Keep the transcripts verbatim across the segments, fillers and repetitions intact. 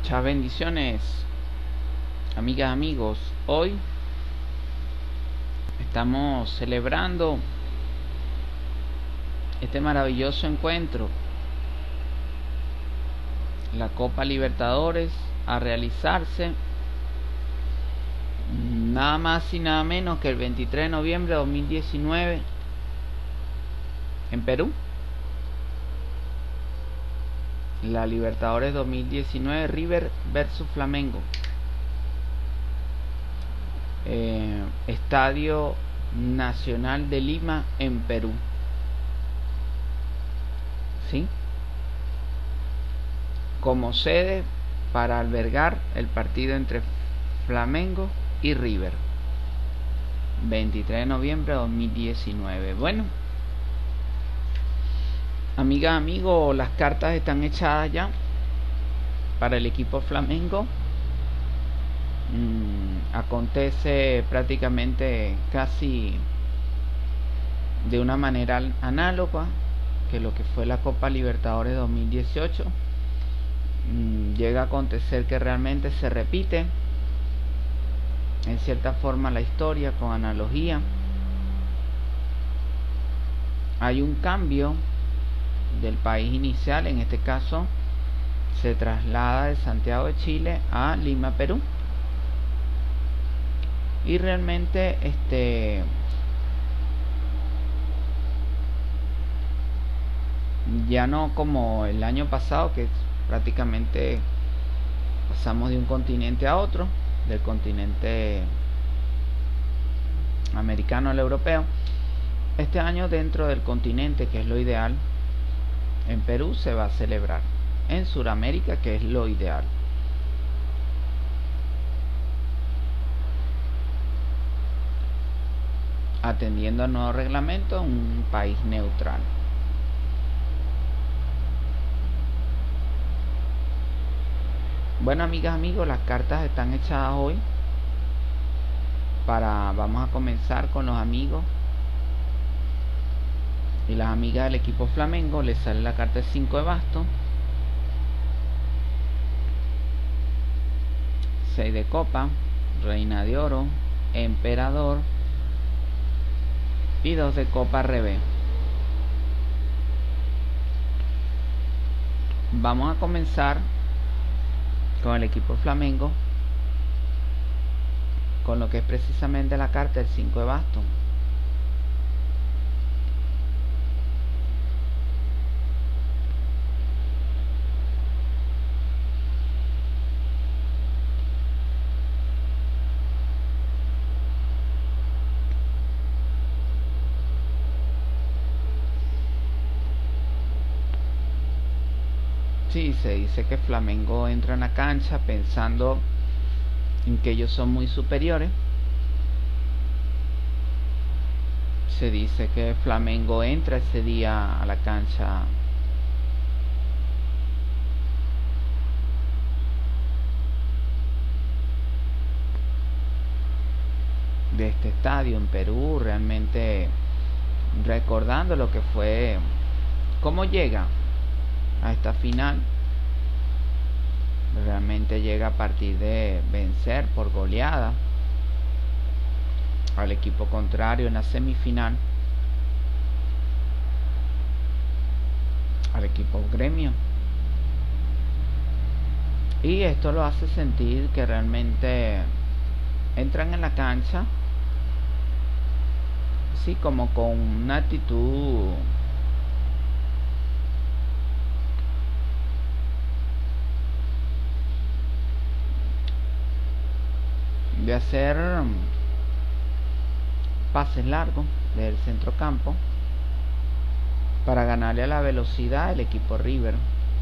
Muchas bendiciones, amigas, amigos. Hoy estamos celebrando este maravilloso encuentro, la Copa Libertadores, a realizarse nada más y nada menos que el veintitrés de noviembre de dos mil diecinueve en Perú. La Libertadores dos mil diecinueve, River versus Flamengo. Eh, Estadio Nacional de Lima en Perú. ¿Sí? Como sede para albergar el partido entre Flamengo y River. veintitrés de noviembre de dos mil diecinueve. Bueno, amigas, amigos, las cartas están echadas ya para el equipo Flamengo. Mm, acontece prácticamente casi de una manera análoga que lo que fue la Copa Libertadores dos mil dieciocho. Mm, llega a acontecer que realmente se repite en cierta forma la historia con analogía. Hay un cambio del país inicial, en este caso se traslada de Santiago de Chile a Lima, Perú, y realmente este ya no como el año pasado, que prácticamente pasamos de un continente a otro, del continente americano al europeo. Este año, dentro del continente, que es lo ideal, en Perú se va a celebrar, en Sudamérica, que es lo ideal. Atendiendo al nuevo reglamento, un país neutral. Bueno, amigas, amigos, las cartas están echadas hoy. Para, vamos a comenzar con los amigos y las amigas del equipo Flamengo. Les sale la carta de cinco de bastos, seis de copa, reina de oro, emperador y dos de copa al revés. Vamos a comenzar con el equipo Flamengo, con lo que es precisamente la carta del cinco de bastos. Sí, se dice que Flamengo entra en la cancha pensando en que ellos son muy superiores. Se dice que Flamengo entra ese día a la cancha de este estadio en Perú, realmente recordando lo que fue, cómo llega a esta final. Realmente llega a partir de vencer por goleada al equipo contrario en la semifinal, al equipo Gremio, y esto lo hace sentir que realmente entran en la cancha, sí, como con una actitud de hacer pases largos del centrocampo para ganarle a la velocidad del equipo River.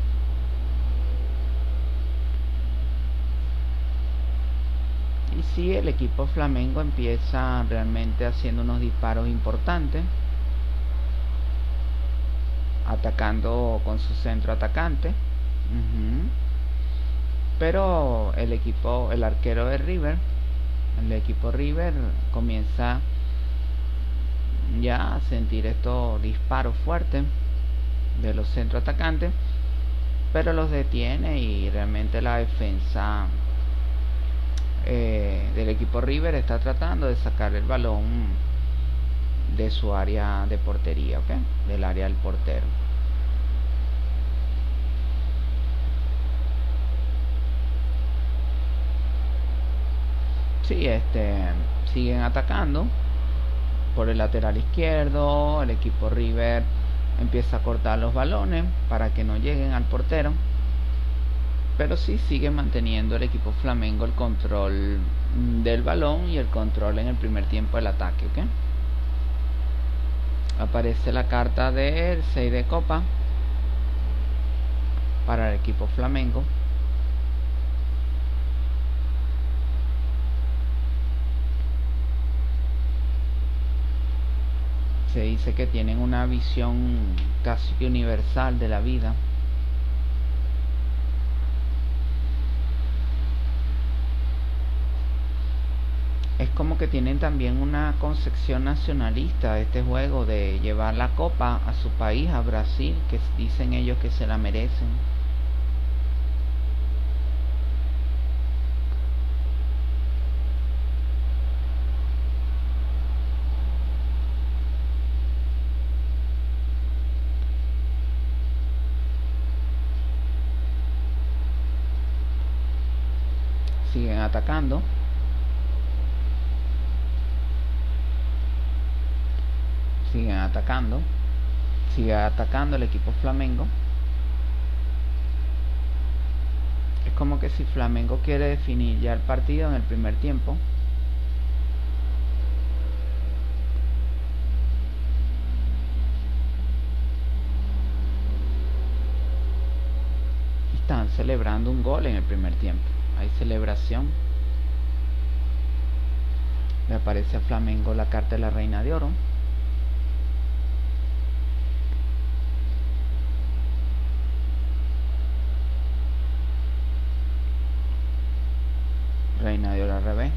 Y si sí, el equipo Flamengo empieza realmente haciendo unos disparos importantes, atacando con su centro atacante. Uh-huh. Pero el equipo, el arquero de River, el equipo River comienza ya a sentir estos disparos fuertes de los centros atacantes pero los detiene y realmente la defensa eh, del equipo River está tratando de sacar el balón de su área de portería, ¿ok? Del área del portero. Sí, este, siguen atacando por el lateral izquierdo. El equipo River empieza a cortar los balones para que no lleguen al portero, pero sí sigue manteniendo el equipo Flamengo el control del balón y el control en el primer tiempo del ataque, ¿ok? Aparece la carta del seis de copa para el equipo Flamengo. Se dice que tienen una visión casi que universal de la vida. Es como que tienen también una concepción nacionalista de este juego, de llevar la copa a su país, a Brasil, que dicen ellos que se la merecen. Siguen atacando. Siguen atacando. Sigue atacando el equipo Flamengo. Es como que si Flamengo quiere definir ya el partido en el primer tiempo. Están celebrando un gol en el primer tiempo. Hay celebración. Le aparece a Flamengo la carta de la Reina de Oro. Reina de Oro al revés.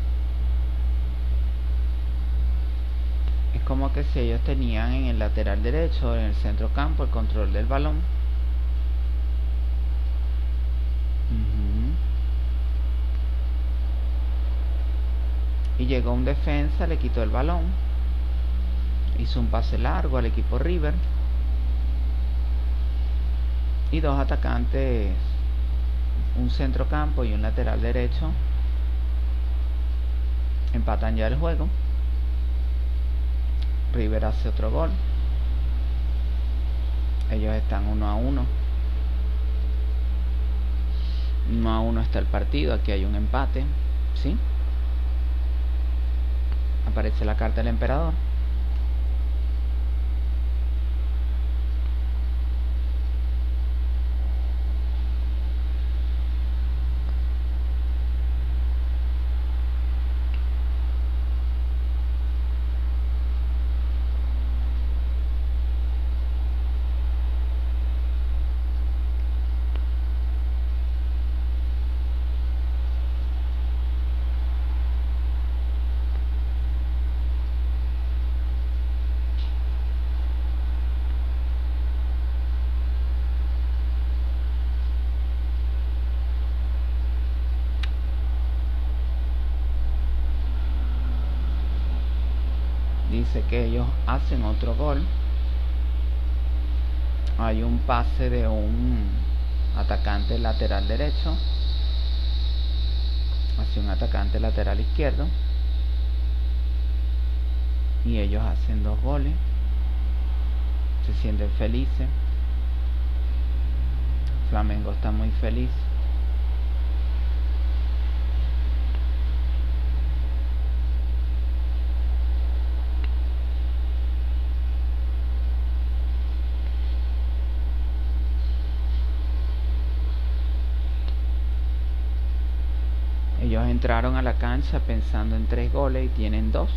Es como que si ellos tenían en el lateral derecho, en el centro campo, el control del balón. Uh-huh. Y llegó un defensa, le quitó el balón, hizo un pase largo al equipo River, y dos atacantes, un centrocampo y un lateral derecho, empatan ya el juego. River hace otro gol. Ellos están uno a uno. uno a uno está el partido. Aquí hay un empate, ¿sí? Aparece la carta del emperador. Dice que ellos hacen otro gol. Hay un pase de un atacante lateral derecho hacia un atacante lateral izquierdo, y ellos hacen dos goles. Se sienten felices. Flamengo está muy feliz. Ellos entraron a la cancha pensando en tres goles y tienen dos.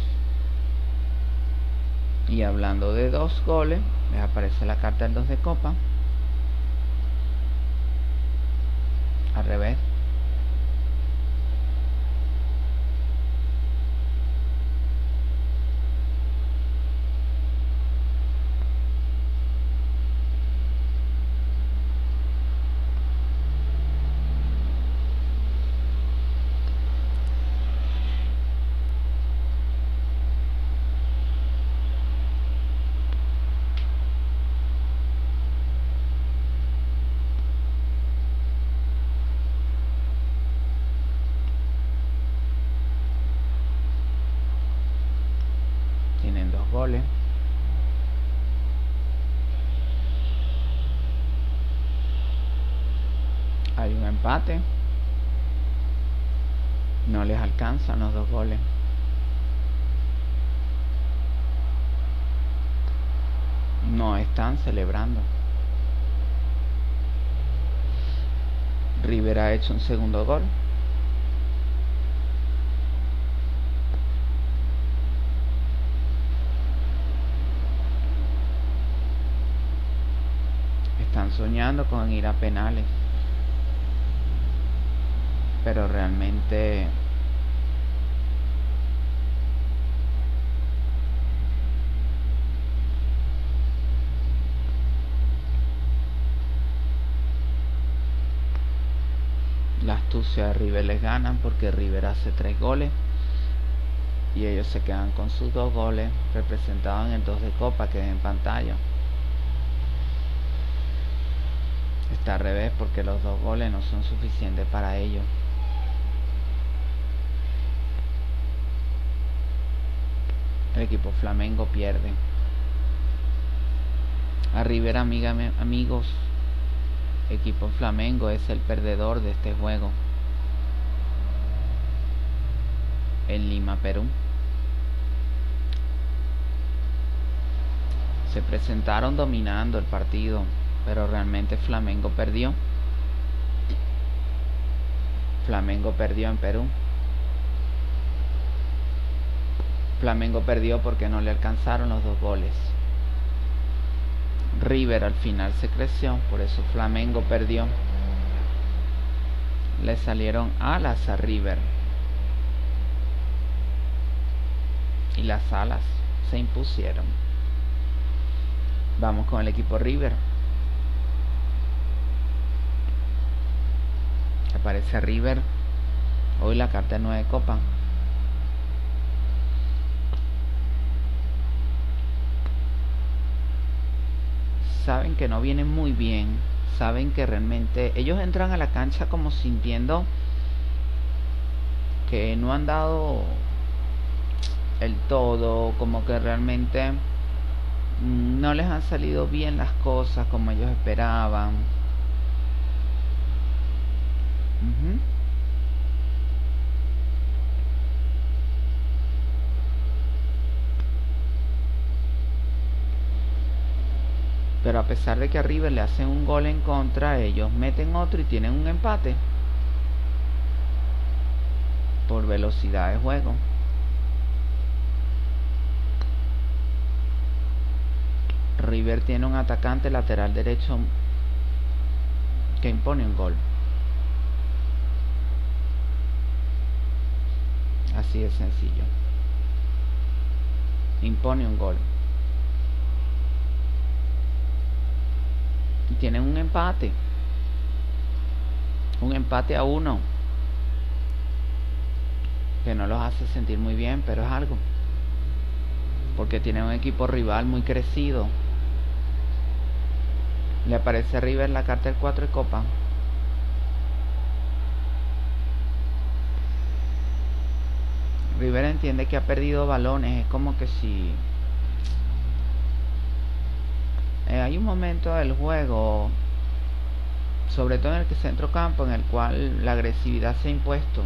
Y hablando de dos goles, les aparece la carta del dos de copa. Al revés. Hay un empate. No les alcanzan los dos goles. No están celebrando. River ha hecho un segundo gol. Están soñando con ir a penales, pero realmente la astucia de River les ganan, porque River hace tres goles y ellos se quedan con sus dos goles representados en el dos de copa que ven en pantalla. Está al revés, porque los dos goles no son suficientes para ellos. El equipo Flamengo pierde. A River, amiga, amigos, equipo Flamengo es el perdedor de este juego en Lima, Perú. Se presentaron dominando el partido, pero realmente Flamengo perdió. Flamengo perdió en Perú. Flamengo perdió porque no le alcanzaron los dos goles. River al final se creció, por eso Flamengo perdió. Le salieron alas a River y las alas se impusieron. Vamos con el equipo River. Aparece River. Hoy la carta de nueve copas. Saben que no vienen muy bien. Saben que realmente ellos entran a la cancha como sintiendo que no han dado el todo, como que realmente no les han salido bien las cosas como ellos esperaban. Uh-huh. Pero a pesar de que a River le hacen un gol en contra, ellos meten otro y tienen un empate por velocidad de juego. River tiene un atacante lateral derecho que impone un gol. Así de sencillo. Impone un gol. Y tienen un empate. Un empate a uno. Que no los hace sentir muy bien, pero es algo. Porque tienen un equipo rival muy crecido. Le aparece a River la carta del cuatro de copa. River entiende que ha perdido balones. Es como que si eh, hay un momento del juego, sobre todo en el centrocampo, en el cual la agresividad se ha impuesto.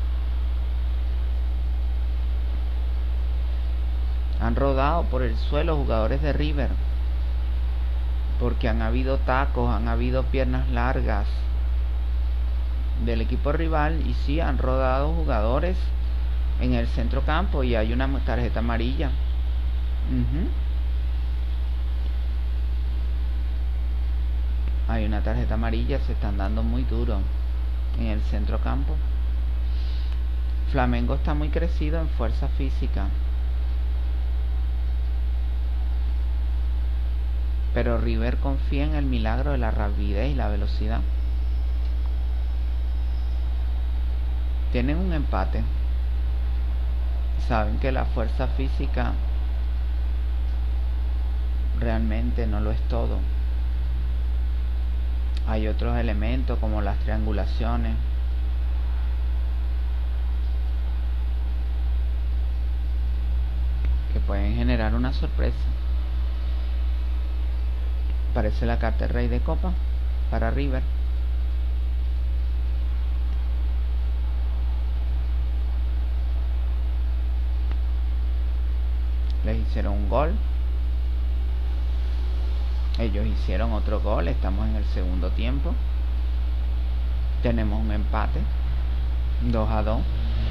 Han rodado por el suelo jugadores de River, porque han habido tacos, han habido piernas largas del equipo rival, y sí han rodado jugadores en el centrocampo, y hay una tarjeta amarilla. Uh-huh. Hay una tarjeta amarilla, se están dando muy duro en el centrocampo. Flamengo está muy crecido en fuerza física, pero River confía en el milagro de la rapidez y la velocidad. Tienen un empate. Saben que la fuerza física realmente no lo es todo. Hay otros elementos como las triangulaciones, que pueden generar una sorpresa. Aparece la carta del rey de copa para River. hicieron un gol. Ellos hicieron otro gol. Estamos en el segundo tiempo. Tenemos un empate, dos a dos.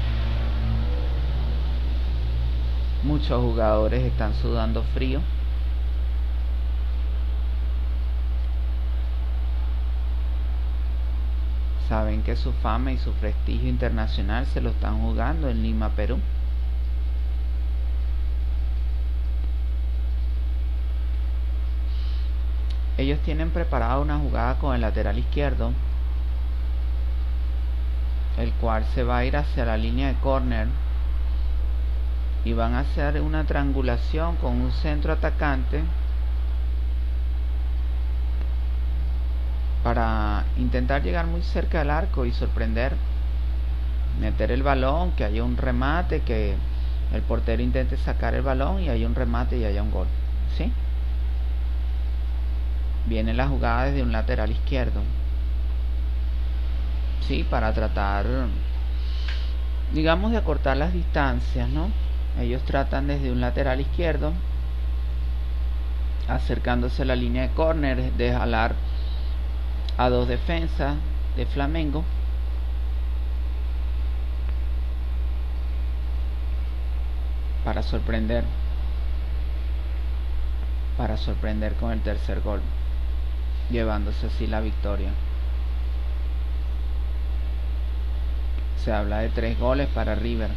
Muchos jugadores están sudando frío. Saben que su fama y su prestigio internacional se lo están jugando en Lima, Perú. Ellos tienen preparada una jugada con el lateral izquierdo, el cual se va a ir hacia la línea de córner y van a hacer una triangulación con un centro atacante para intentar llegar muy cerca del arco y sorprender, meter el balón, que haya un remate, que el portero intente sacar el balón y haya un remate y haya un gol, ¿sí? Viene la jugada desde un lateral izquierdo, sí, para tratar, digamos, de acortar las distancias, ¿no? Ellos tratan desde un lateral izquierdo, acercándose a la línea de córner, de jalar a dos defensas de Flamengo, para sorprender, para sorprender con el tercer gol, llevándose así la victoria. Se habla de tres goles para River.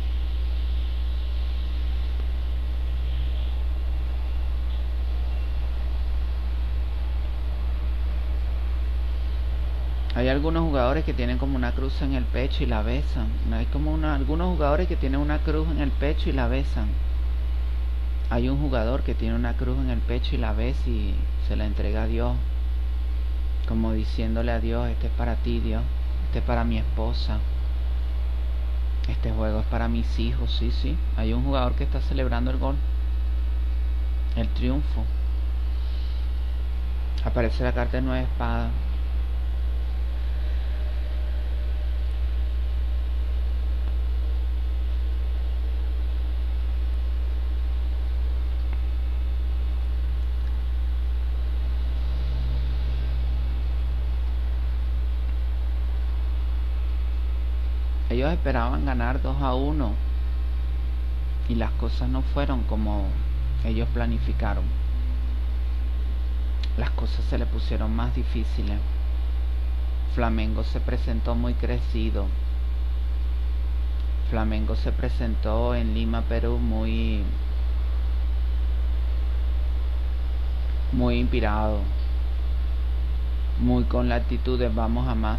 Hay algunos jugadores que tienen como una cruz en el pecho y la besan. Hay como una, algunos jugadores que tienen una cruz en el pecho y la besan. Hay un jugador que tiene una cruz en el pecho y la besa y se la entrega a Dios, como diciéndole a Dios: este es para ti, Dios, este es para mi esposa, este juego es para mis hijos. Sí, sí, hay un jugador que está celebrando el gol, el triunfo. Aparece la carta de nueve espadas. Ellos esperaban ganar dos a uno y las cosas no fueron como ellos planificaron. Las cosas se le pusieron más difíciles. Flamengo se presentó muy crecido. Flamengo se presentó en Lima, Perú, muy muy inspirado, muy con la actitud de vamos a más.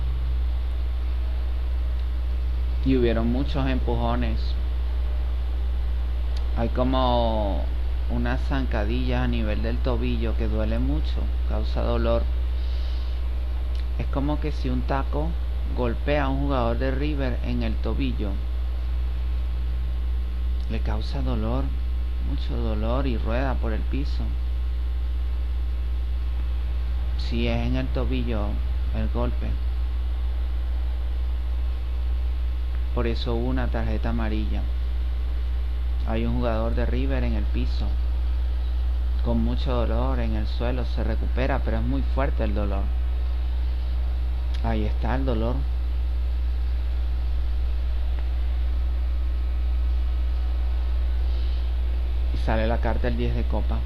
Y hubieron muchos empujones. Hay como unas zancadillas a nivel del tobillo que duele mucho, causa dolor. Es como que si un taco golpea a un jugador de River en el tobillo, le causa dolor, mucho dolor, y rueda por el piso. Si es en el tobillo el golpe. Por eso hubo una tarjeta amarilla. Hay un jugador de River en el piso, con mucho dolor en el suelo. Se recupera, pero es muy fuerte el dolor. Ahí está el dolor. Y sale la carta el diez de copa.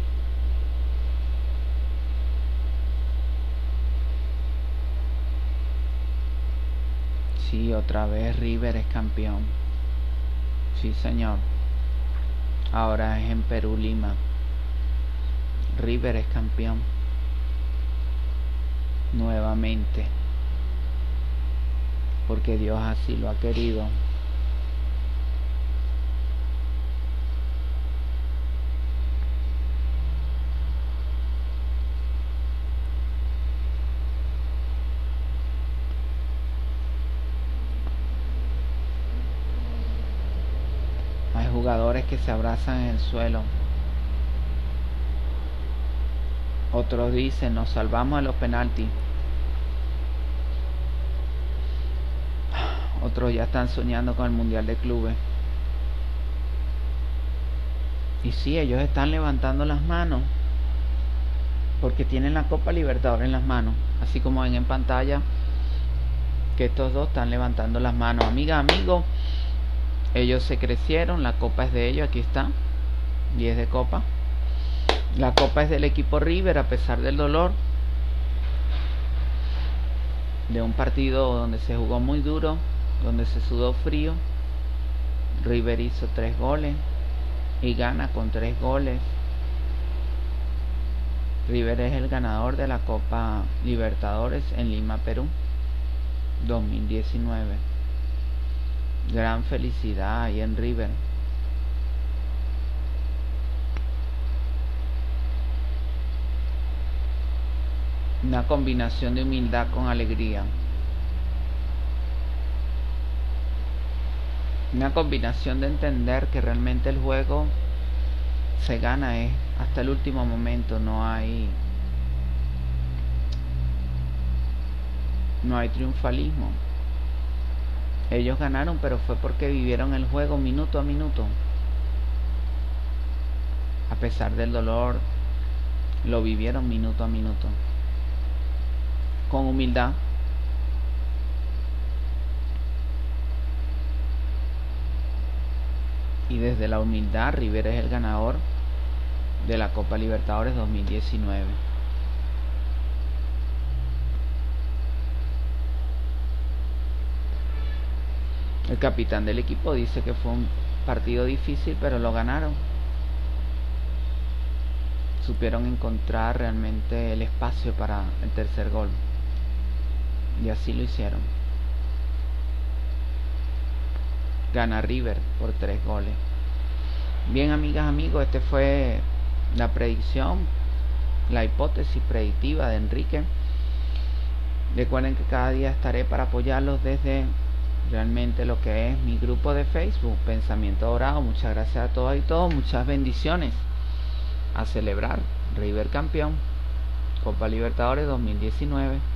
Sí, otra vez River es campeón. Sí, señor. Ahora es en Perú, Lima. River es campeón. Nuevamente. Porque Dios así lo ha querido. Jugadores que se abrazan en el suelo. Otros dicen: nos salvamos de los penaltis. Otros ya están soñando con el Mundial de Clubes. Y sí, ellos están levantando las manos porque tienen la Copa Libertadores en las manos, así como ven en pantalla que estos dos están levantando las manos. Amiga, amigo, ellos se crecieron, la copa es de ellos, aquí está, diez de copa. La copa es del equipo River, a pesar del dolor de un partido donde se jugó muy duro, donde se sudó frío. River hizo tres goles y gana con tres goles. River es el ganador de la Copa Libertadores en Lima, Perú, dos mil diecinueve. Gran felicidad ahí en River. Una combinación de humildad con alegría. Una combinación de entender que realmente el juego se gana es hasta el último momento, no hay no hay triunfalismo. Ellos ganaron, pero fue porque vivieron el juego minuto a minuto. A pesar del dolor, lo vivieron minuto a minuto, con humildad. Y desde la humildad, River es el ganador de la Copa Libertadores dos mil diecinueve. El capitán del equipo dice que fue un partido difícil, pero lo ganaron. Supieron encontrar realmente el espacio para el tercer gol, y así lo hicieron. Gana River por tres goles. Bien, amigas, amigos, este fue la predicción, la hipótesis predictiva de Enrique. Recuerden que cada día estaré para apoyarlos desde realmente lo que es mi grupo de Facebook, Pensamiento Dorado. Muchas gracias a todas y todos, muchas bendiciones. A celebrar, River campeón, Copa Libertadores dos mil diecinueve.